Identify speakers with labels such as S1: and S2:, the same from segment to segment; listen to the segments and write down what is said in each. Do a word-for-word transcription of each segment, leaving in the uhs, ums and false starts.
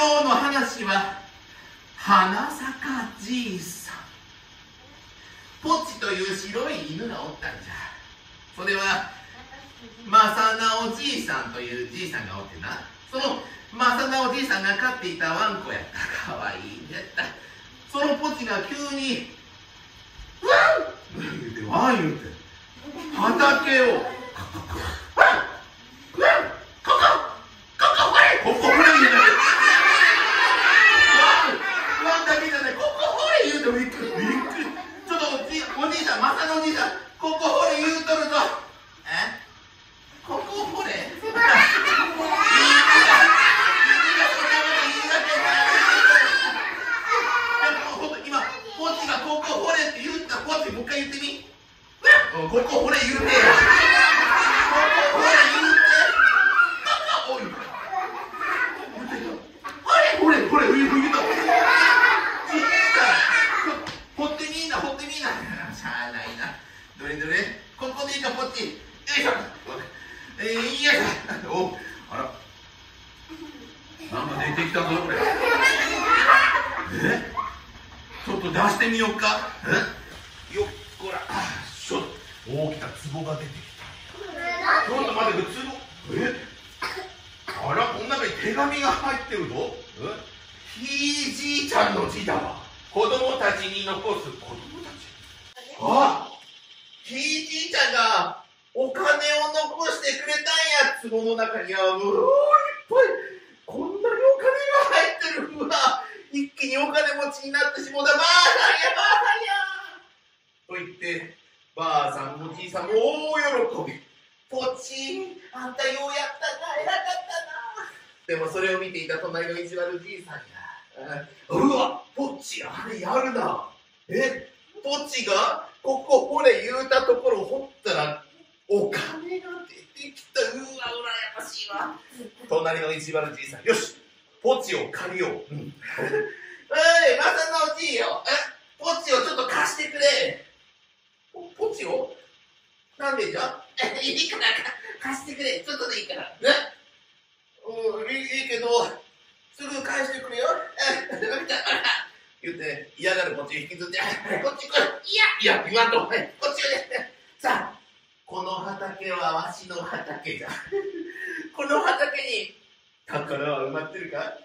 S1: 今日の話は花咲かじいさん。ポチという白い犬がおったんじゃ。それはマサナおじいさんというじいさんがおってな、そのマサナおじいさんが飼っていたワンコやった。かわいいんやった。そのポチが急にワン言うてワン言うて畑をワンワンここここほれここほれ言うてワンワンだけじゃない、ここほれ言うてびっくりびっくり。ちょっとおじおじいさん、マサナおじいさん、ここほれ言うとるぞ。えここほれ今ポチがここほれって言った。ポチもう一回言ってみ。ここほれ言うてや。ここほれ言うて。ほれほれほれ言うた。掘ってみんな掘ってみんな。しゃあないな。どれどれここでいいかポチ。よいしょ。えー、いいやおあらなんか出てきたぞこれ。えちょっと出してみようか。えよっこらしょ大きな壺が出てきた。ちょっと待って、壺えあらこの中に手紙が入ってるぞ。えひいじいちゃんの字だわ。子供たちに残す子供たち。あひいじいちゃんがお金を残してくれたんや。壺の中にはうおーいっぱいこんなにお金が入ってる。うわ一気にお金持ちになってしもうた。ばあさんやばあさんやと言ってばあさんもじいさんも大喜び。ポチあんたようやったな、偉かったな。でもそれを見ていた隣の意地悪じいさんやうわポチあれやるな。えポチがここほれ言うたところを掘ったらお金が出てきた。うわ羨ましいわ。隣の意地悪じいさん、よしポチを借りよう。うん、おいマサナおじいよ、えポチをちょっと貸してくれ。ポチをなんでじゃいいから貸してくれ。ちょっとでいいからね。うんいいけどすぐ返してくれよ。言って嫌がるポチを引きずってこっち来い。いやいや言わんとこっちをね。さあこの畑はわしの畑じゃ。この畑に宝は埋まってるか。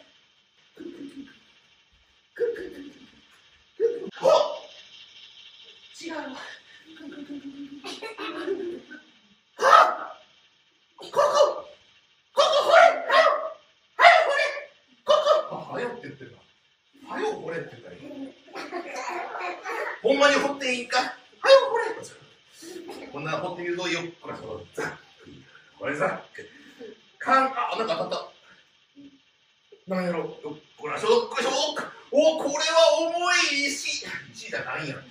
S1: お違うわ。はここここほれはよはよほれここはよって言ってるな。はよほれって言ったらいい。ほんまに掘っていいか。はよほれこんな掘ってみるとよっこらしょザッこれザッかんあなんか当たった。なんやろよっこらしょよっこらしょおこれは重い石。石じゃないんやって。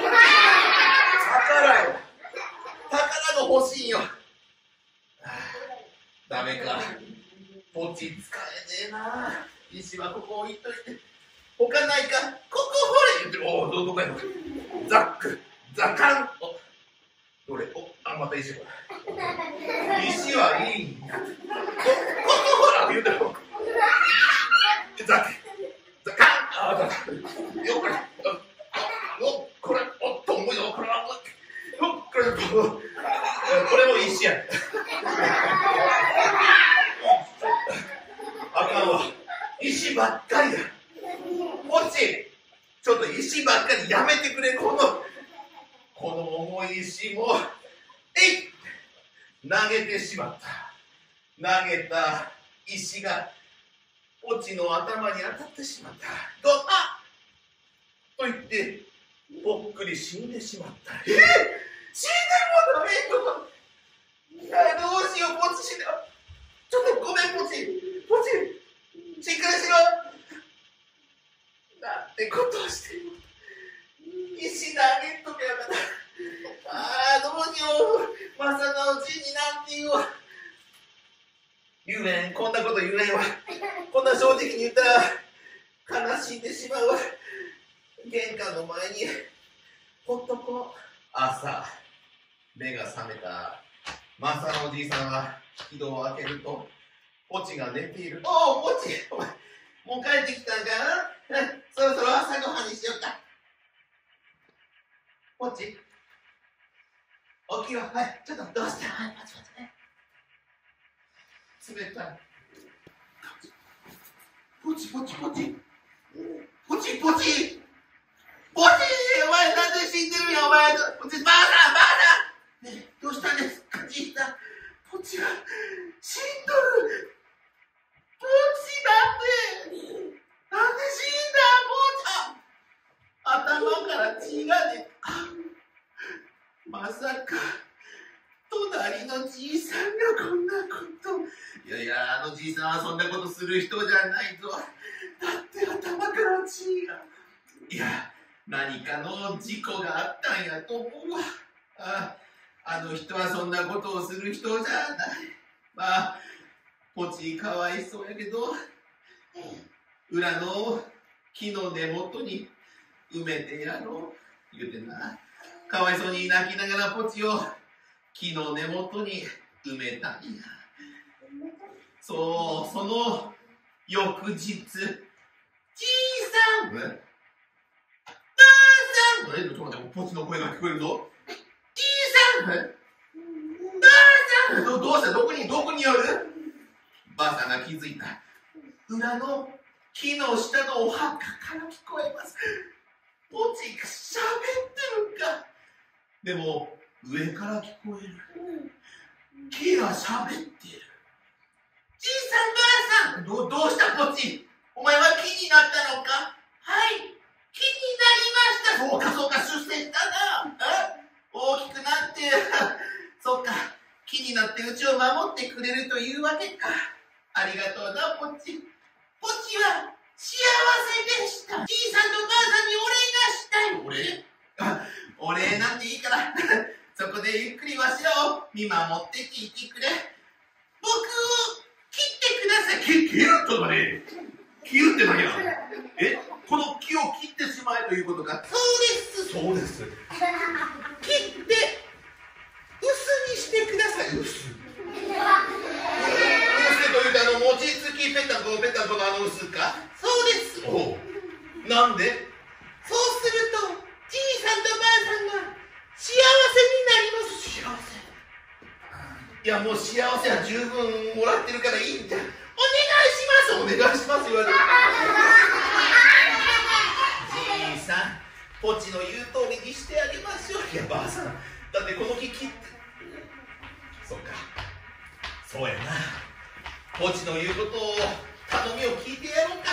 S1: 宝よ宝が欲しいよ。はあ、ダメかポチ使えねえな。石はここ置いといて他ないか。ここほれ言ってる。おおどこやろ。ザックザカンおどれおあまた石が石はいいんや。ここほら言うてる。ザックザカンあだよこれよこれおっと重いよこれはよこれこれも石や。あかんわ石ばっかりだ。ポチちょっと石ばっかりやめてくれ。このこの重い石もえい投げてしまった。投げた石がポチの頭に当たってしまった。どうあと言ってぽっくり死んでしまった。えー、死んでもダメと。いやどうしようポチ死んでちょっとごめんポチポチしっかりしろ。なんてことをしてる。石投げとけよかった。ああどうしようまさかうちになんて言おう。言うねんこんなこと言うねんわ。こんな正直に言ったら悲しんでしまうわ。玄関の前にほっとこう。朝目が覚めたマサのおじいさんは引き戸を開けるとポチが寝ている。おおポチお前もう帰ってきたんかな。そろそろ朝ごはんにしようか。ポチ、起きろ。はい、ちょっとどうして。はい、パチパチね。冷たい。ポチポチポチ。ポチポチ。ポチ、お前なんで死んでるよ、お前。ポチ、ばあさん、ばあさん。ね、どうしたんですか、じいさん。ポチが死んどる。ポチなんで、なんで死んだ、ポチ。頭から血が出た。まさか、隣のじいさんがこんなこと。いやいや、あのじいさんはそんなことする人じゃないと。だって頭から血が。いや、何かの事故があったんやと思うわ。ああの人はそんなことをする人じゃない。まあ、ポチかわいそうやけど、裏の木の根元に埋めてやろう言うてな。かわいそうに泣きながらポチを木の根元に埋めたんや。そう、その翌日、じいさん、ばあさん、え、ちょっと待って、ポチの声が聞こえるぞ。じいさん、ばあさん、どどうした、どこに、どこにおる？ばあさんが気づいた。裏の木の下のお墓から聞こえます。ポチがしゃべってるんか。でも、上から聞こえる。木がしゃべってる。じいさん、ばあさん、ど、どうしたポチ？お前は木になったのか？はい、木になりました。そうか、そうか、出世したな。大きくなって、そうか、木になってうちを守ってくれるというわけか。ありがとうな、ポチ。ポチは幸せでした。じいさんとばあさんにお礼がしたい。お礼？あ、お礼なんていいから、そこでゆっくりわしらを見守って聞いてくれ。僕を切ってください。切、切るちょっと待て。切るって何や。え、この木を切ってしまえということか。そうです。そうです。切って、薄にしてください。薄。というか、あの、餅つきぺったんこぺったんこのあの薄か。そうです。おう。なんで？そうすると、じいさんとばあさんが幸せになります。幸せ。いや、もう幸せは十分もらってるからいいんだ。お願いします。お願いします言われる。じいさん、ポチの言う通りにしてあげましょう。いや、ばあさん、だってこの木切って。そうか。そうやな。ポチの言うことを、頼みを聞いてやろうか。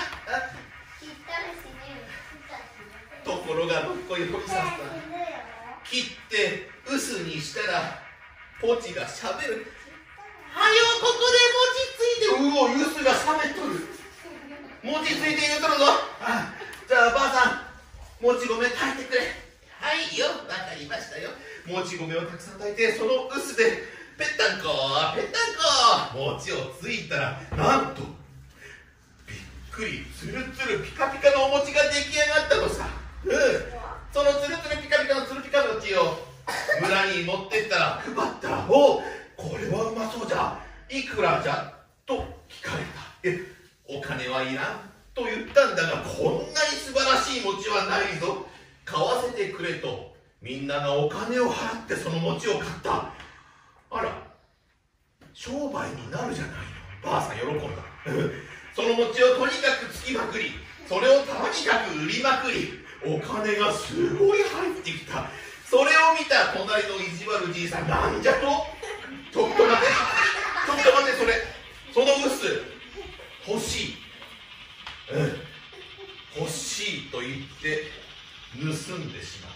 S1: ところがどっこいほいさんさん、切って薄にしたらポチがしゃべる。はよここで餅ついて。うお、薄がしゃべっとる。餅ついて言うとるぞ。あ、じゃあばあさん、もち米炊いてくれ。はいよ、わかりましたよ。もち米をたくさん炊いて、その薄でぺったんこぺったんこ餅をついたら、なんとびっくり、つるつるピカピカのお餅が出来上がったのさ。うん、そのつるつるピカピカのつるピカ餅を村に持ってったら、配ったら、お、これはうまそうじゃ、いくらじゃと聞かれた。え、お金はいらんと言ったんだが、こんなに素晴らしい餅はないぞ、買わせてくれとみんながお金を払ってその餅を買った。あら、商売になるじゃないの。ばあさん喜んだ。その餅をとにかくつきまくり、それをとにかく売りまくり、お金がすごい入ってきた。それを見た隣の意地悪じいさん、なんじゃと、ちょっと待て、ちょっと待て、それ、その薄欲しい、うん、欲しいと言って盗んでしまった。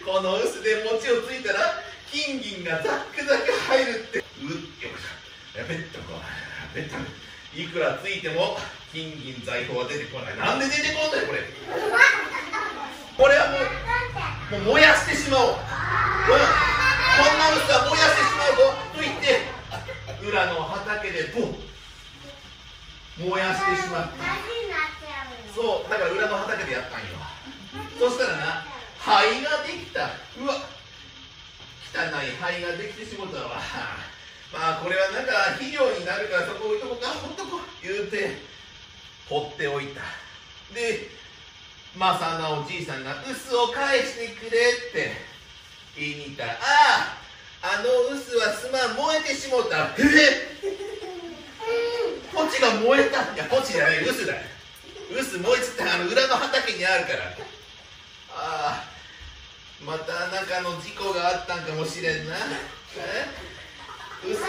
S1: この薄で餅をついたら金銀がザックザク入るって。うっ、よっしゃ、ペットこペット、いくらついても金銀財宝は出てこない。なんで出てこんだよこれ。これはもう、もう燃やしてしまおう。うん、こんな薄は燃やしてしまうぞと言って裏の畑でボン燃やしてしまった。そうだから裏の畑でやったんよ。そしたらな、灰ができた。うわ、汚い灰ができてしもたわ。まあこれはなんか肥料になるからそこ置いとこうか、ほっとこう言うて放っておいた。でマサナおじいさんが「臼を返してくれ」って言いに行ったら「あああの臼はすまん、燃えてしもうた」えっポチが燃えた。いやポチじゃない、臼だよ。臼燃えつってあの裏の畑にあるから。ああまた中の事故があったんかもしれんな。え臼燃えてしもうた。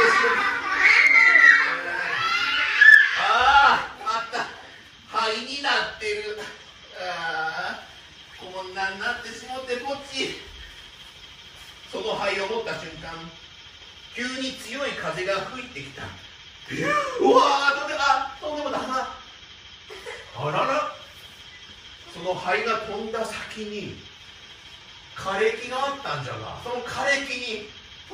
S1: あああった灰になってる。ああこんなになってしもってポチ。その灰を持った瞬間急に強い風が吹いてきた。うわーとんでもあとんでもだな。あららその灰が飛んだ先に枯れ木があったんじゃが、その枯れ木に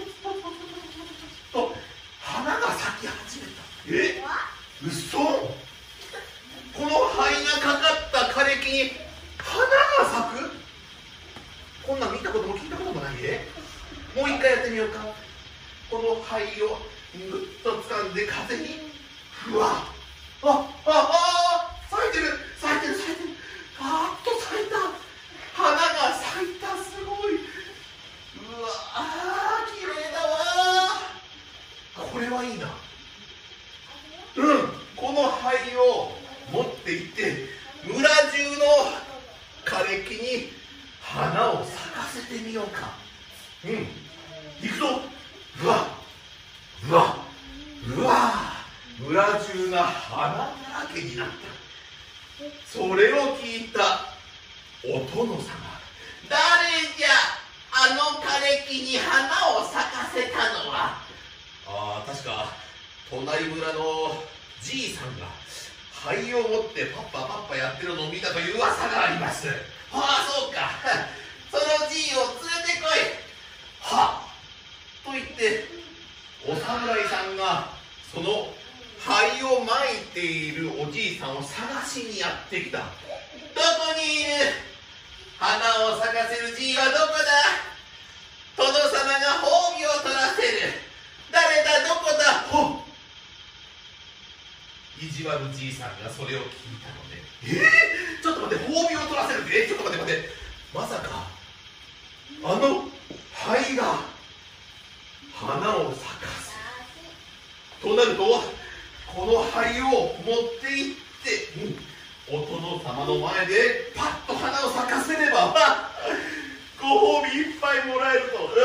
S1: と花が咲き始めた。えうそこの灰がかかった枯れ木に花が咲く。こんなん見たことも聞いたこともないえ。もう一回やってみようか。この灰をぐっと掴んで風にふわっあああ咲いてる咲いてる咲いてる。あっと咲いた。花が咲いた。すごい。うわあ綺麗だわ。これはいいな。うんこの灰を持っていって村中の枯れ木に花を咲かせてみようか。うん行くぞ。うわうわうわ村中が花だらけになった。それを聞いたお殿様、誰じゃあの枯れ木に花を咲かせたのは。ああ確か隣村のじいさんが灰を持ってパッパパッパやってるのを見たという噂があります。ああそうかそのじいを連れてこい。はっと言ってお侍さんがその灰をまいているおじいさんを探しにやってきた。どこにいる。花を咲かせるじいはどこだ。殿様が褒美を取らせる。誰だどこだ。ほっ意地悪じいさんがそれを聞いたので、えー、ちょっと待って、褒美を取らせるって、えー、ちょっと待って待って、まさかあの灰が花を咲かせるとなると、この灰を持っていって、うん、お殿様の前でパッと花を咲かせればご褒美いっぱいもらえる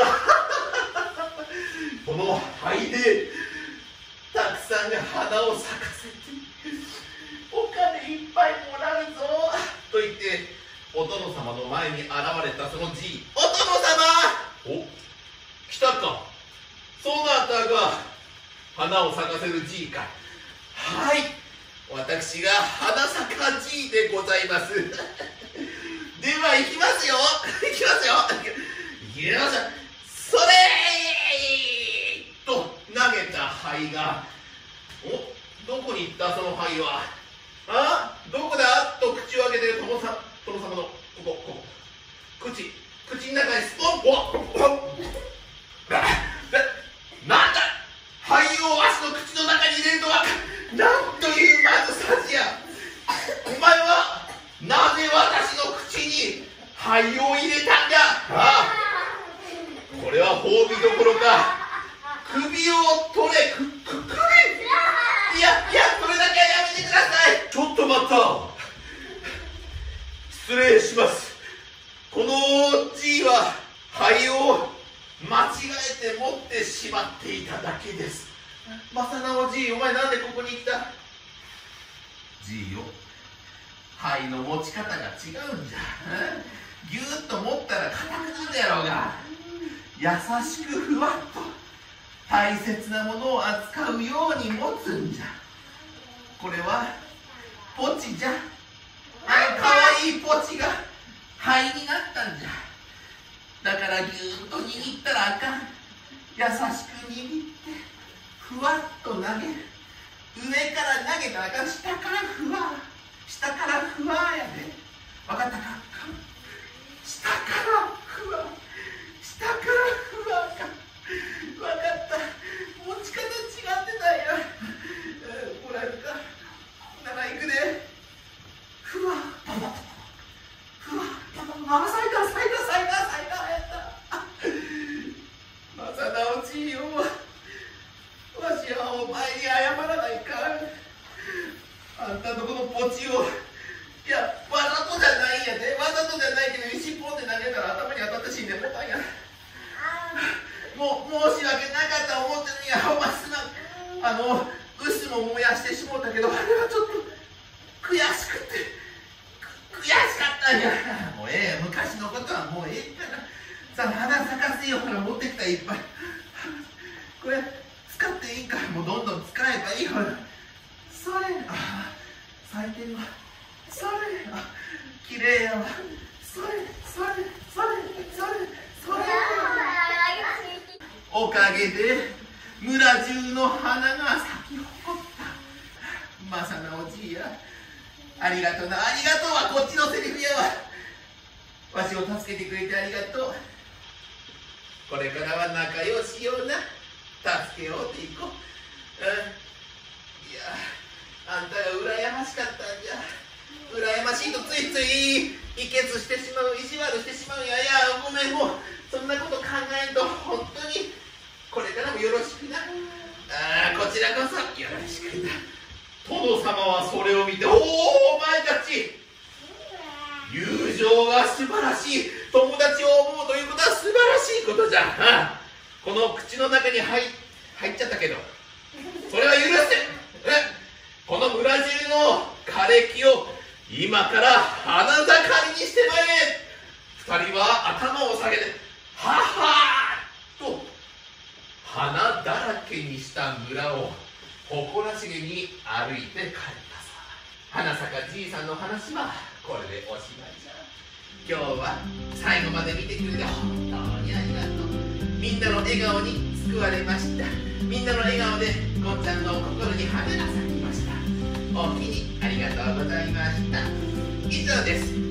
S1: とこの灰でたくさん花を咲かせてお金いっぱいもらうぞと言ってお殿様の前に現れたそのじい。お殿様。お来たか。そなたが花を咲かせるじいか。はい私が花咲かじいでございますでは行きますよ行きますよ行きますよ。それーと投げた灰が、おどこに行ったその灰は。あどこだと口を開けて殿様殿様のここここ口口の中にスポン。おおなんだ灰をわしの口の中に入れるとはなんというまずさじや。お前はなぜ私の口に灰を入れたんだ。ああこれは褒美どころか首を取れ。くく首いやいやそれだけはやめてください。ちょっと待った。失礼します。このじいは灰を間違えて持ってしまっていただけです。正直じいお前なんでここに来た。じいよ灰の持ち方が違うんじゃ。ぎゅーっと持ったら硬くなるやろうが優しくふわっと大切なものを扱うように持つんじゃ。これはポチじゃ。あのかわいいポチが灰になったんじゃ。だからぎゅーっと握ったらあかん。優しく握ってふわっと投げる。上から投げたらあかん。下からふわ下からふわやで。分かったか。下からふわ下からふわか。分かった。持ち方違ってたんや。もらえるか。なら行くで。 あんたのこのポチを、いやわざとじゃないんやで、わざとじゃないけど石ポンって投げたら頭に当たって死んでもうたんや。もう申し訳なかった思ってるんや。お前すな、あの臼も燃やしてしもうたけど、あれはちょっと悔しくて悔しかったんや。もうええ、昔のことはもうええから、さあ花咲かせようから持ってきたいっぱい。これ使っていいから、もうどんどん使えばいいから。それ、あ咲いてるわ。それ、あ綺麗やわ。それそれそれそれそれ。おかげで村中の花が咲き誇った。まさなおじいや、ありがとうな。ありがとうはこっちのセリフやわ。わしを助けてくれてありがとう。これからは仲良しような。助けようっていこう。うん、いやあんたが羨ましかったんじゃ。羨ましいとついついいけつしてしまう、意地悪してしまうんや。いやごめん、もうそんなこと考えんと、本当にこれからもよろしくな。ああこちらこそよろしくな。殿様はそれを見て、おおお前たち友情が素晴らしい。友達を思うということは素晴らしいことじゃ。この口の中に入入っちゃったけど、それは許せ。この村中の枯れ木を今から花盛りにしてまえ。二人は頭を下げてはっはーと花だらけにした村を誇らしげに歩いて帰ったさ。花咲かじいさんの話はこれでおしまいじゃ。今日は最後まで見てくれて本当にありがとう。みんなの笑顔に救われました。みんなの笑顔でゴンちゃんの心に花が咲きました。おおきにありがとうございました。以上です。